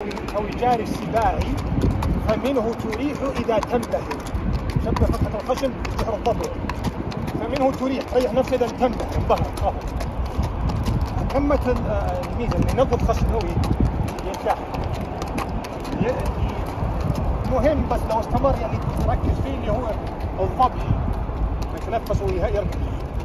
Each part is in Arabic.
أو الجاري السباعي فمنه تريح إذا تنبهر. شبه فتحة الخشم بسحر الضبط. فمنه تريح نفسه إذا تنبهر. قمة الميزة إنه ينظف خشم هو يرتاح. مهم بس لو استمر يعني تركز فيه اللي هو الضبط، يتنفس ويركز.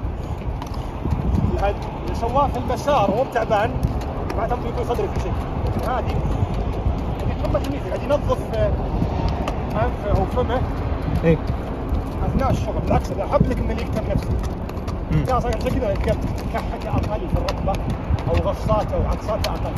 اللي سواه في المسار وهو تعبان ما تبغى يكون صدري في شيء. هذه قمة الميزة، قاعد ينظف أنفه وفمه إيه أثناء الشغل. بالعكس أنا أحب لك إنه يكتم نفسه. يا صاحبي عشان كذا كحته أقل في الركبة أو غصاته وعكساته أقل.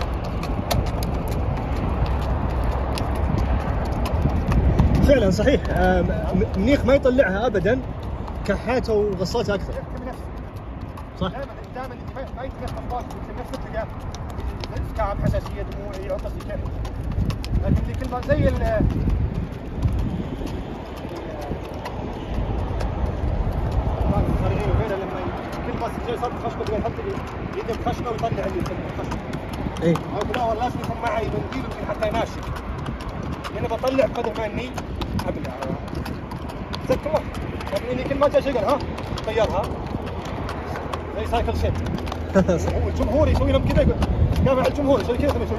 فعلا صحيح. منيخ ما يطلعها ابدا، كحاته وغصاته اكثر. يكتم نفسه صح. دائما انت ما يتنفس ضغط يكتم نفسه تلقاه التهاب حساسيه دموع يعطس كذا. لكن اللي كل ما زي الخارجين وغيره لما كل ما زي صار خشبه تبغى يحط يده بخشبه ويطلع اللي الخشبه. اي او لا والله لازم يكون معي منديل يمكن حتى يناشف. انا بطلع بقدر ما اني ابلع. تذكروا لكن اني كل ما جاء شجر طيرها زي سايكل شيب. والجمهور يسوي لهم كذا، يقول جامع الجمهور يسوي كذا يسوي.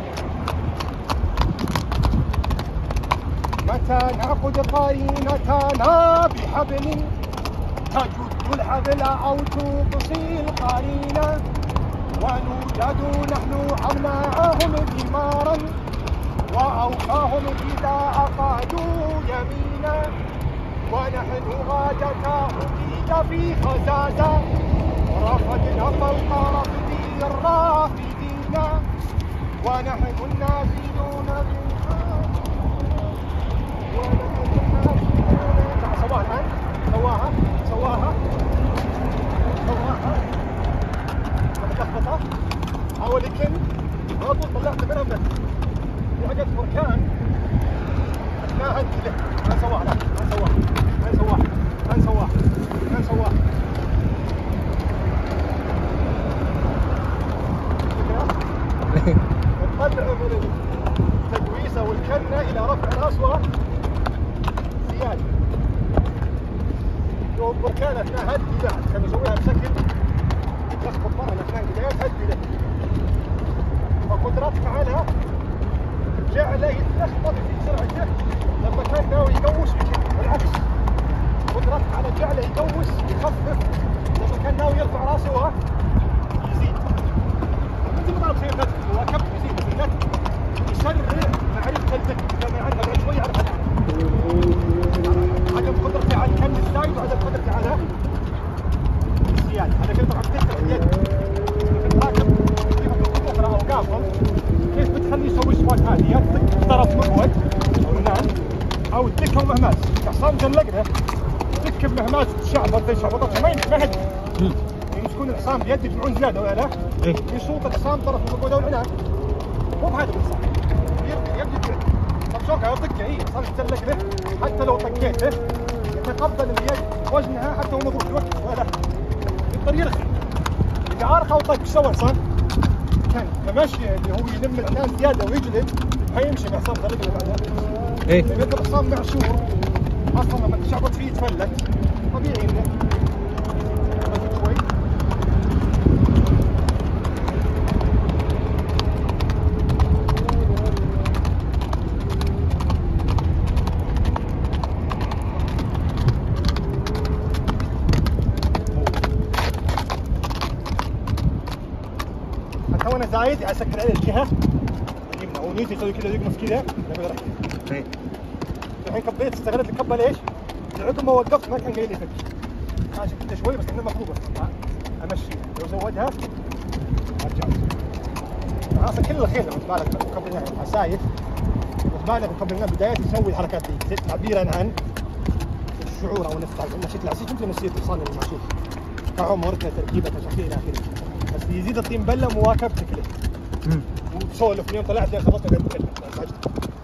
متى نعقد قرينتنا بحبل تجد الحبل او تقصي القرينه ونوجد نحن أمنعهم ثمارا وأوفاهم إذا أقعدوا يمينا ونحن غايته أكيد في خزازة رفضنا فوق رفض الرافدين ونحن النازلون بالحق ونحن النازلون. سواها الآن سواها ملخبطة. حاول يكن برضو طلعت منها بس في حاجات بركان أثناء كذا ما سواها. لا ما سواها نطلع من التقويسة والكنة إلى رفع الأصوات زيادة. لو بركان أثناء هد كذا كان يسويها بشكل تخبط مرة الأثناء البدايات هدي له، فقدرتك على جعله يتلخبط في سرعته لما كان ناوي يقوس بالعكس، قدرتك على جعله يقوس يخفف لما كان ناوي يرفع راسه يزيد. مثل ما ضرب سيارتك هو كم يزيد بس النت يسرع معرفة الذك لما عندها بعد شوي يعرف عدم قدرتي على الكم الزايد وعدم قدرتي على الزيادة. هذا كله طبعا تذكر اليد راكب كيف اوقافهم كيف بتخلي يسوي الصوت هذه، يا تطق طرف مقود او ينام او تدكه ومهماس. حصان جلقنا تدك بمهماس تشعبط زي شعبطتها ما هدي يمسكون الحصان بيد يجمعون زياده ولا لا يصوت الحصان طرف المقود او العنان. مو بهذا الحصان يبدي طب شوكه طقه صار يتسلق له حتى لو طقيته يتقبل اليد وزنها حتى هو مضروب الوقت ولا يقدر يرخي. اذا عارف او طق سوى الحصان كان فماشي اللي هو يلم العنان زياده ويجلد هيمشي مع حصان طريق اللي بعدها. ايه لما يكون الحصان معشور اصلا لما تشعبط فيه يتفلت طبيعي انه شوي. حتى وانا زايد اسكر عليه الجهه اليمنى ونيتي يسوي كذا يقمص كذا لما يركز. الحين كبيت استغلت الكبه ليش؟ عقب ما وقفت ما كان قايل لي فك. ماشي كنت شوي بس انها مضروبه امشي لو زودها ارجع. اصلا كل الخيل لما تبالغ مقبلنا حسايف وتبالغ مقبلنا بدايات يسوي الحركات دي تعبيرا عن الشعور او نشيط العسيس مثل نسيت الحصان المعشوق كعمر كتركيبه كشكل الى اخره. بس يزيد الطين بله مواكبتك له. وتسولف اليوم طلعت خلصت قد